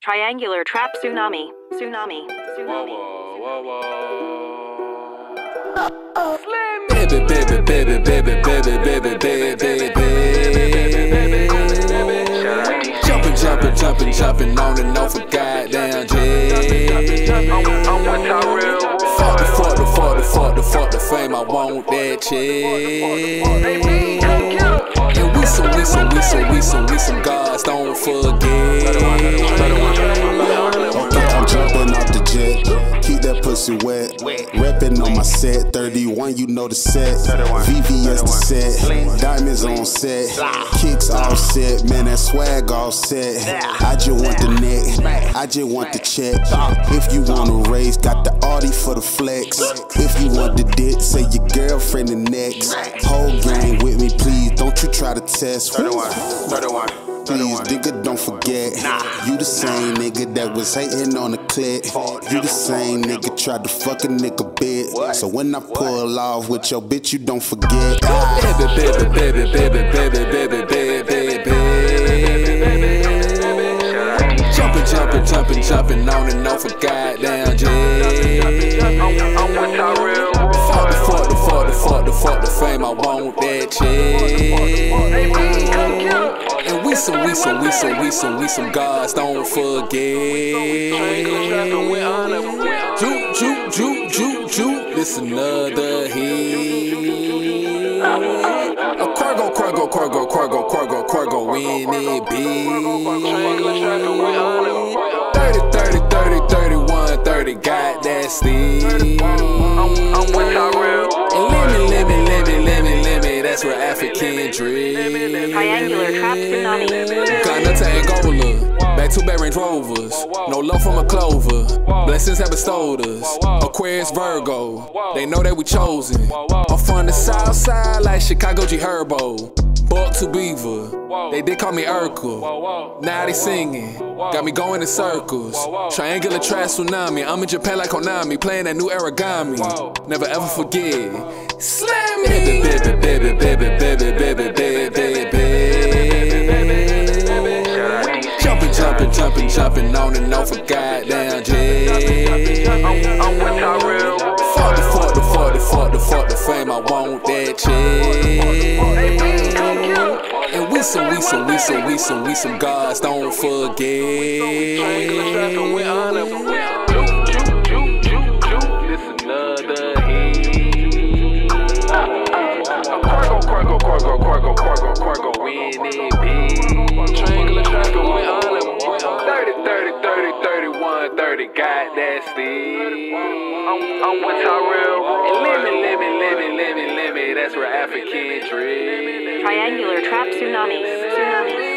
Triangular trap tsunami. Tsunami. Tsunami. Whoa, whoa, whoa. Baby, baby, baby, baby, baby, baby, baby, baby. Jumping, jumping, jumping, jumping on and off a goddamn jet. Fuck the fame, I want that check. And we some gods, don't forget. I'm jumping off the jet, keep that pussy wet. Reppin' on my set, 31, you know the set. VVS the set, diamonds on set. Kicks all set, man, that swag all set. I just want the neck, I just want the check. If you want a race, got the Audi for the flex. If you want the dick, say your girlfriend the next. Whole gang with me, please, don't you try to test. 31. Please, nigga, don't forget. You the same nigga that was hating on the clip. You the same nigga tried to fuck a nigga bit. So when I pull off with your bitch, you don't forget. Baby, baby, baby, baby, baby, baby, baby, baby. Jumping, jumping, jumping, jumping on and off a goddamn jet. Fuck the fame, I want that check. And we some gods, don't forget. Juke, this another hit. A Cargo in it, bitch. 30, 31, 30, got that stick. And limit, that's where African drill. Triangular trap tsunami. Got nothing Angola, back to back Range Rovers. No love from a Clover, blessings have bestowed us. Aquarius Virgo, they know that we chosen. I'm from the south side like Chicago G Herbo. Buck to Beaver, they did call me Urkel. Now they singing, got me going in circles. Triangular trap tsunami, I'm in Japan like Konami, playing that new origami. Never ever forget. Slam me, baby, jumping on and off a goddamn jet. Fuck the fame, I want that check. And we some gods, don't forget. Cargo in it, bitch. Triangular traffic, we on it. 30, got that stick. I'm with Tyrell. And limit, that's where African drill. Triangular trap tsunami. Tsunami.